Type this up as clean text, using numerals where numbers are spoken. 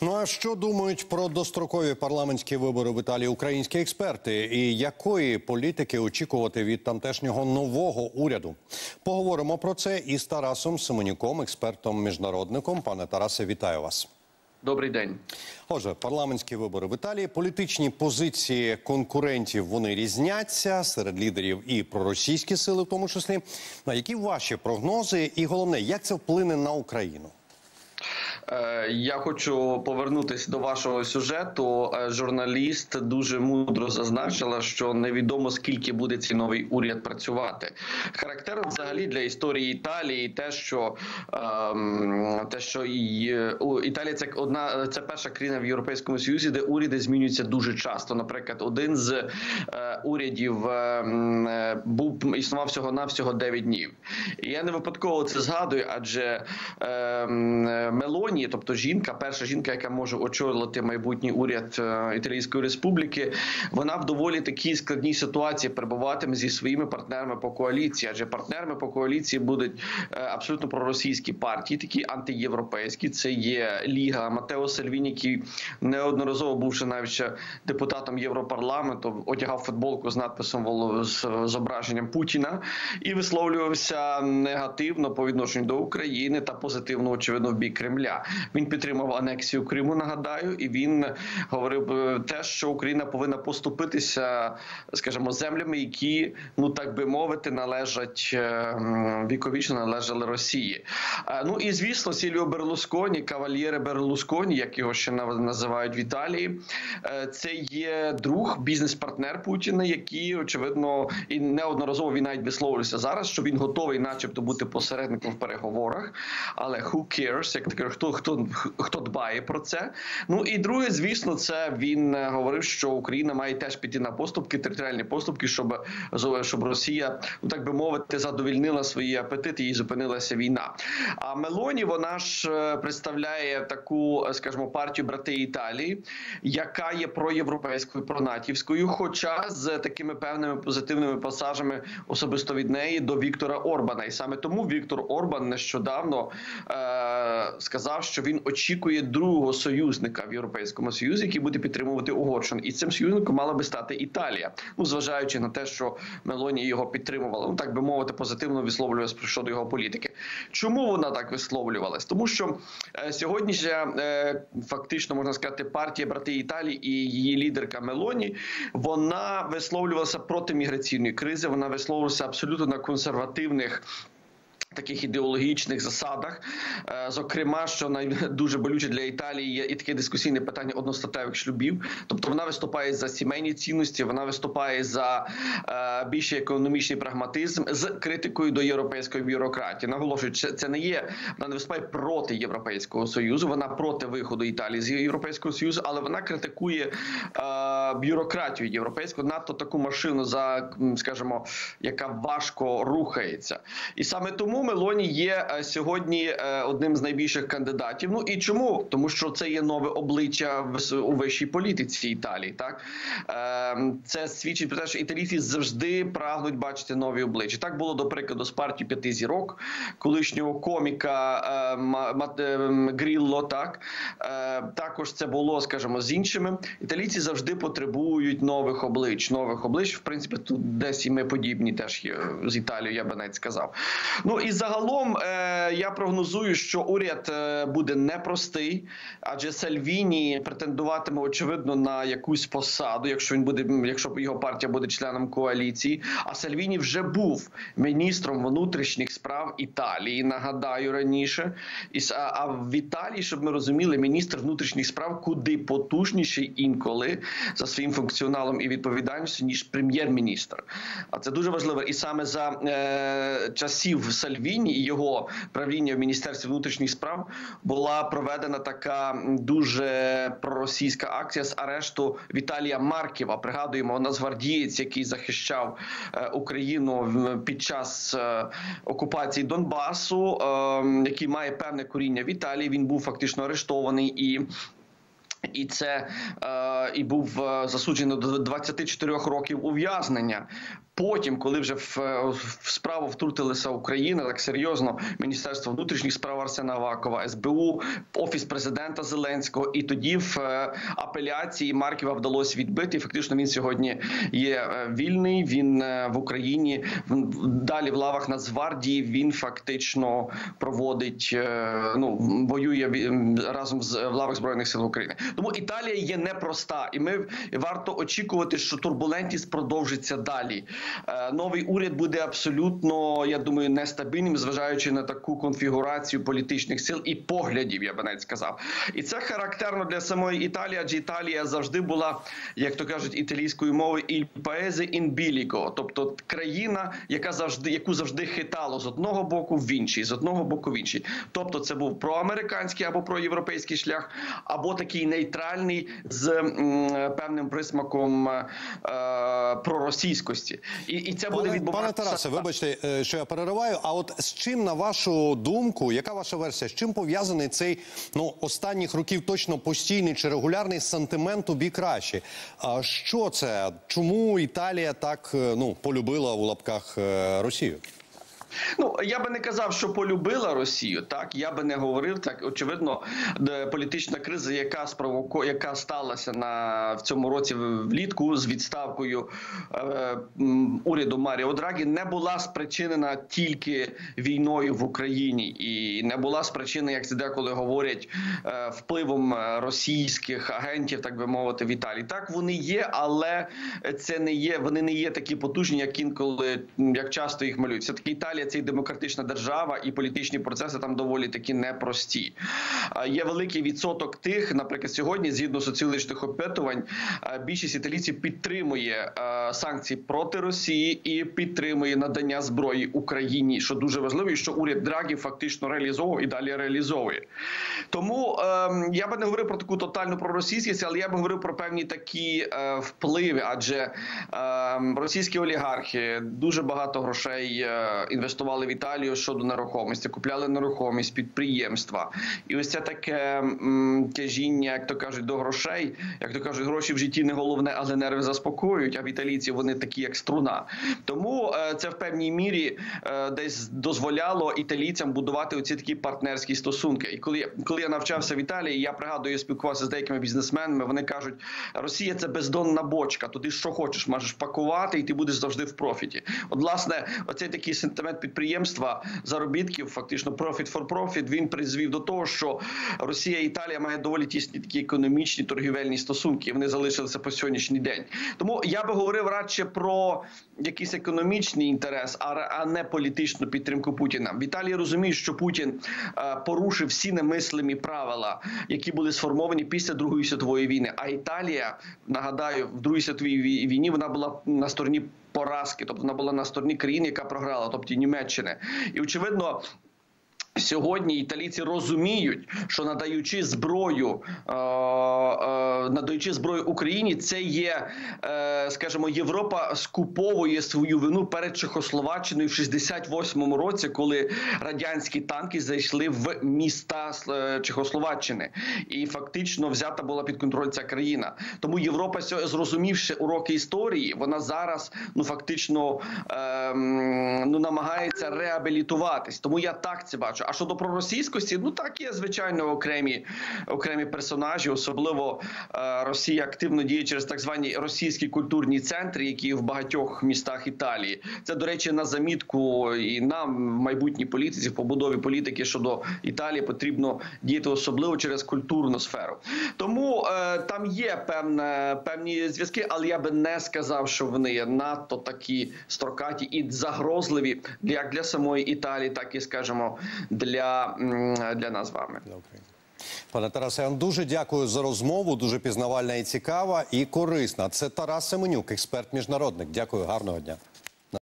Ну а що думають про дострокові парламентські вибори в Італії українські експерти? І якої політики очікувати від тамтешнього нового уряду? Поговоримо про це із Тарасом Семенюком, експертом-міжнародником. Пане Тарасе, вітаю вас. Добрий день. Отже, парламентські вибори в Італії. Політичні позиції конкурентів, вони різняться серед лідерів і проросійські сили в тому числі. Які ваші прогнози і головне, як це вплине на Україну? Я хочу повернутися до вашого сюжету. Журналіст дуже мудро зазначила, що невідомо скільки буде цей новий уряд працювати. Характерно взагалі для історії Італії те, що Італія це перша країна в Європейському Союзі, де уряди змінюються дуже часто. Наприклад, один з урядів існував всього-навсього 9 днів. І я не випадково це згадую, адже Мелоні, тобто перша жінка, яка може очолити майбутній уряд Італійської Республіки, вона в доволі такій складній ситуації перебуватиме зі своїми партнерами по коаліції. Адже партнерами по коаліції будуть абсолютно проросійські партії, такі антиєвропейські. Це є Ліга, Матео Сальвіні, який неодноразово бувши навіть депутатом Європарламенту, одягав футболку з надписом з зображенням Путіна і висловлювався негативно по відношенню до України та позитивно, очевидно, в бік Кремля. Він підтримав анексію Криму, нагадаю, і він говорив те, що Україна повинна поступитися, скажімо, землями, які, так би мовити, віковічно належали Росії. Ну і, звісно, Сільвіо Берлусконі, кавальєре Берлусконі, як його ще називають в Італії, це є друг, бізнес-партнер Путіна, який, очевидно, і неодноразово він навіть висловлюється зараз, що він готовий начебто бути посередником в переговорах, але who cares, як таке, хто дбає про це. Ну і друге, звісно, це він говорив, що Україна має теж піти на поступки, територіальні поступки, щоб Росія, так би мовити, задовільнила свої апетити і зупинилася війна. А Мелоні, вона ж представляє таку, скажімо, партію «Брати Італії», яка є проєвропейською, пронатівською, хоча з такими певними позитивними пасажами особисто від неї до Віктора Орбана. І саме тому Віктор Орбан нещодавно сказав, що він очікує другого союзника в Європейському Союзі, який буде підтримувати Угорщину. І цим союзником мала би стати Італія. Зважаючи на те, що Мелоні його підтримувала, так би мовити, позитивно висловлювалася щодо його політики. Чому вона так висловлювалась? Тому що сьогоднішня, фактично, можна сказати, партія «Брати Італії» і її лідерка Мелоні, вона висловлювалася проти міграційної кризи, вона висловлювалася абсолютно на консервативних таких ідеологічних засадах. Зокрема, що дуже болюче для Італії є і таке дискусійне питання одностатевих шлюбів. Тобто вона виступає за сімейні цінності, вона виступає за більший економічний прагматизм з критикою до європейської бюрократії. Наголошую, це не є, вона не виступає проти Європейського Союзу, вона проти виходу Італії з Європейського Союзу, але вона критикує бюрократію європейську, надто таку машину, скажімо, яка важко рухається. І саме тому Мелоні є сьогодні одним з найбільших кандидатів. Ну і чому? Тому що це є нове обличчя у вищій політиці Італії. Так? Це свідчить про те, що італійці завжди прагнуть бачити нові обличчя. Так було, до прикладу, з партією 5 зірок, колишнього коміка Грілло. Так? Також це було, скажімо, з іншими. Італійці завжди потребують нових облич. В принципі, тут десь і ми подібні теж є з Італією, я би навіть сказав. Ну і загалом я прогнозую, що уряд буде непростий, адже Сальвіні претендуватиме, очевидно, на якусь посаду, якщо його партія буде членом коаліції. А Сальвіні вже був міністром внутрішніх справ Італії, нагадаю, раніше. А в Італії, щоб ми розуміли, міністр внутрішніх справ куди потужніший інколи за своїм функціоналом і відповідальністю, ніж прем'єр-міністр. А це дуже важливо. І саме за часів Сальвіні і його правління в Міністерстві внутрішніх справ була проведена така дуже проросійська акція з арешту Віталія Марківа. Пригадуємо, нацгвардієць, який захищав Україну під час окупації Донбасу, який має певне коріння в Італії. Він був фактично арештований і був засуджений до 24 років ув'язнення. Потім, коли вже в справу втрутилася Україна, так серйозно, Міністерство внутрішніх справ Арсена Авакова, СБУ, Офіс президента Зеленського, і тоді в апеляції Марківа вдалося відбити. І фактично він сьогодні є вільний, він в Україні, далі в лавах Нацгвардії, він фактично проводить, воює разом в лавах Збройних сил України. Тому Італія є непроста, і варто очікувати, що турбулентність продовжиться далі. Новий уряд буде абсолютно, я думаю, нестабільним, зважаючи на таку конфігурацію політичних сил і поглядів, я би навіть сказав. І це характерно для самої Італії, адже Італія завжди була, як то кажуть італійською мовою, «il paese in bilico», тобто країна, яку завжди хитало з одного боку в інший, з одного боку в інший. Тобто це був проамериканський або проєвропейський шлях, або такий нейтральний з певним присмаком проросійськості. І це буде відбуватися. Пане Тарасе, вибачте, що я перериваю, а от з чим, на вашу думку, яка ваша версія, з чим пов'язаний цей, останніх років точно постійний чи регулярний сантимент у бік Раші? А що це? Чому Італія так, полюбила у лапках Росію? Я би не казав, що полюбила Росію, так, я би не говорив, так, очевидно, політична криза, яка сталася в цьому році влітку з відставкою уряду Маріо Драгі, не була спричинена тільки війною в Україні і не була спричинена, як це деколи говорять, впливом російських агентів, так би мовити, в Італії. Так, вони є, але вони не є такі потужні, як часто їх малюють. Все-таки Італія – це і демократична держава, і політичні процеси там доволі таки непрості. Є великий відсоток тих, наприклад, сьогодні, згідно соціологічних опитувань, більшість італійців підтримує санкції проти Росії і підтримує надання зброї Україні, що дуже важливо, і що уряд Драгі фактично реалізовував і далі реалізовує. Тому я би не говорив про таку тотальну проросійськість, але я би говорив про певні такі впливи, адже російські олігархи дуже багато грошей інвестували в Італію щодо нерухомості, купляли нерухомість, підприємства. І ось це таке тяжіння, як то кажуть, до грошей. Як то кажуть, гроші в житті не головне, але нерви заспокоюють, а в італійців вони такі, як струна. Тому це в певній мірі десь дозволяло італійцям будувати оці такі партнерські стосунки. І коли я навчався в Італії, я пригадую, я спілкувався з деякими бізнесменами, вони кажуть, Росія – це бездонна бочка, туди що хочеш, можеш пакувати, і ти будеш завжди в профіті. От, власне, оцей такий сентимент підприємства, заробітків, фактично profit for profit, він призвів до того, що Росія і Італія мають доволі тісні такі економічні, торгівельні стосунки, і вони залишилися по сьогоднішній день. Тому я би говорив радше про якийсь економічний інтерес, а не політичну підтримку Путіна. В Італії розуміють, що Путін порушив всі немислимі правила, які були сформовані після Другої світової війни. А Італія, нагадаю, в Другій світовій війні вона була на стороні поразки, тобто вона була на стороні країни, яка програла, тобто Німеччини. І, очевидно, сьогодні італійці розуміють, що надаючи зброю Україні, це є, скажімо, Європа скуповує свою вину перед Чехословаччиною в 68-му році, коли радянські танки зайшли в міста Чехословаччини. І фактично взята була під контроль ця країна. Тому Європа, зрозумівши уроки історії, вона зараз, фактично, намагається реабілітуватись. Тому я так це бачу. А щодо проросійськості, так, є, звичайно, окремі персонажі, особливо Росія активно діє через так звані російські культурні центри, які в багатьох містах Італії. Це, до речі, на замітку і нам, в майбутній політиці, в побудові політики щодо Італії потрібно діяти особливо через культурну сферу. Тому там є певні зв'язки, але я би не сказав, що вони є надто такі строкаті і загрозливі як для самої Італії, так і, скажімо, для нас з вами. Пане Тарасе, я вам дуже дякую за розмову, дуже пізнавальна і цікава, і корисна. Це Тарас Семенюк, експерт-міжнародник. Дякую, гарного дня.